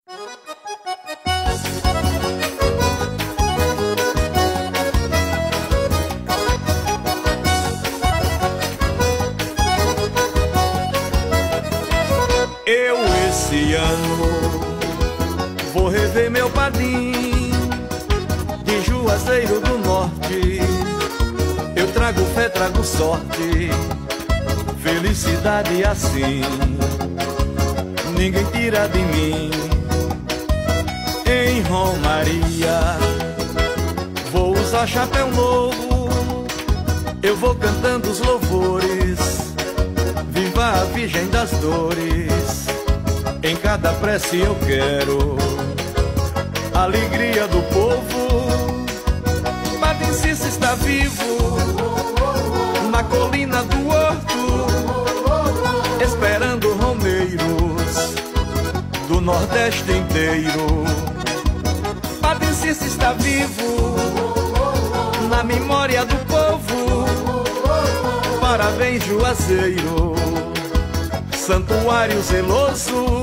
Eu esse ano vou rever meu padim de Juazeiro do Norte. Eu trago fé, trago sorte, felicidade assim ninguém tira de mim. Em Romaria vou usar chapéu novo, eu vou cantando os louvores, viva a Virgem das Dores. Em cada prece eu quero a alegria do povo. Padre Cícero está vivo na colina do Horto, esperando romeiros do Nordeste inteiro. Padre Cícero está vivo na memória do povo. Parabéns, Juazeiro, santuário zeloso.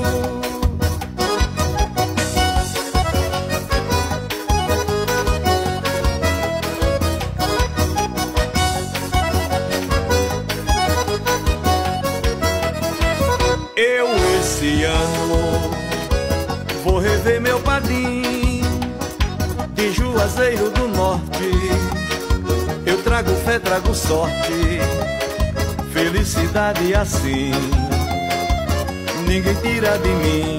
Eu esse ano vou rever meu padim de Juazeiro do Norte. Eu trago fé, trago sorte, felicidade assim ninguém tira de mim.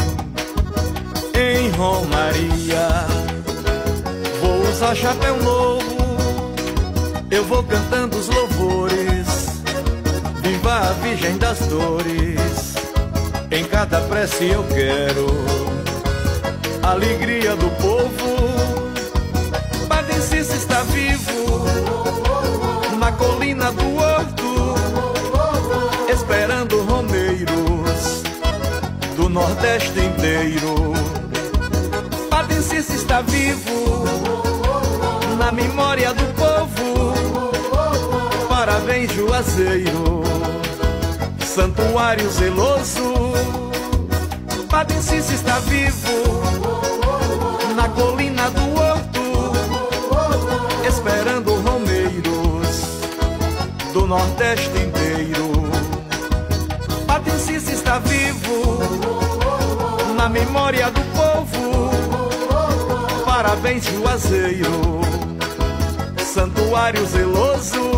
Em Romaria vou usar chapéu novo, eu vou cantando os louvores, viva a Virgem das Dores. Em cada prece eu quero a alegria do povo. Padre Cícero está vivo na colina do Horto, esperando romeiros do Nordeste inteiro. Padre Cícero está vivo na memória do povo. Parabéns, Juazeiro, santuário zeloso. Padre Cícero está vivo na colina do Horto, esperando romeiros do Nordeste inteiro. Padre Cícero está vivo na memória do povo. Parabéns, Juazeiro, santuário zeloso.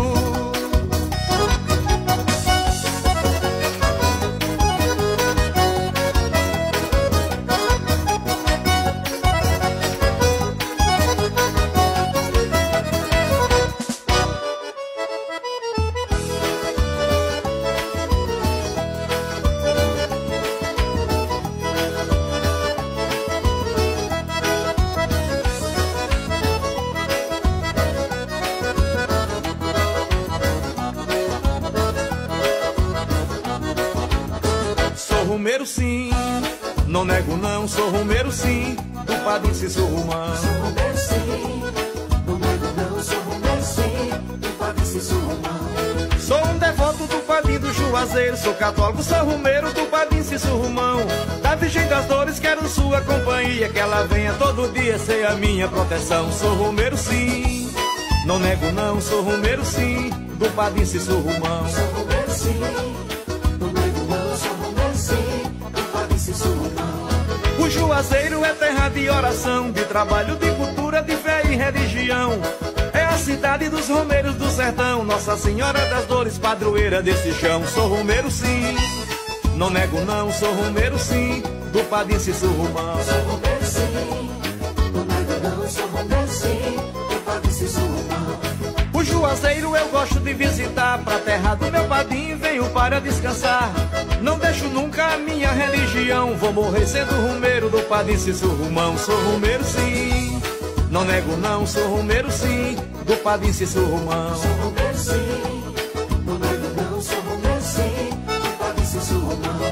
Rumeiro sim, não nego não, sou rumeiro sim, do Padre Cícero Romão. Sou rumeiro sim, não nego não, sou rumeiro sim, do Padre Cícero Romão. Sou um devoto do Padre do Juazeiro, sou católico, sou rumeiro do Padre Cícero Romão. Da Virgem das Dores quero sua companhia, que ela venha todo dia ser a minha proteção. Sou rumeiro sim, não nego não, sou rumeiro sim, do Padre Cícero Romão. Sou rumeiro sim, não nego não, sou rumeiro sim, do Padre Cícero Romão. O Juazeiro é terra de oração, de trabalho, de cultura, de fé e religião. É a cidade dos romeiros do sertão, Nossa Senhora das Dores, padroeira desse chão. Sou rumeiro sim, não nego não, sou rumeiro sim, do Padre Cícero Romão. Sou rumeiro sim, não nego não, sou rumeiro sim, do Padre Cícero Romão. O Juazeiro eu gosto de visitar, pra terra do meu padrinho venho para descansar. Não deixo nunca a minha religião, vou morrer sendo rumeiro do Padre Cícero Romão. Sou rumeiro sim, não nego não, sou rumeiro sim, do Padre Cícero Romão. Sou rumeiro sim, não nego não, sou rumeiro sim, do Padre Cícero Romão.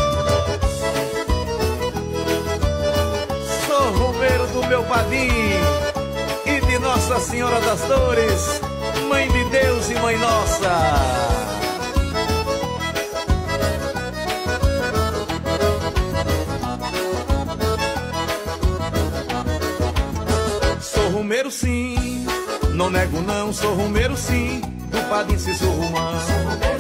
Sou rumeiro do meu padrinho e de Nossa Senhora das Dores, Mãe de Deus e Mãe Nossa. rumeiro sim, não nego não, sou rumeiro sim, do Padre Cício Romão.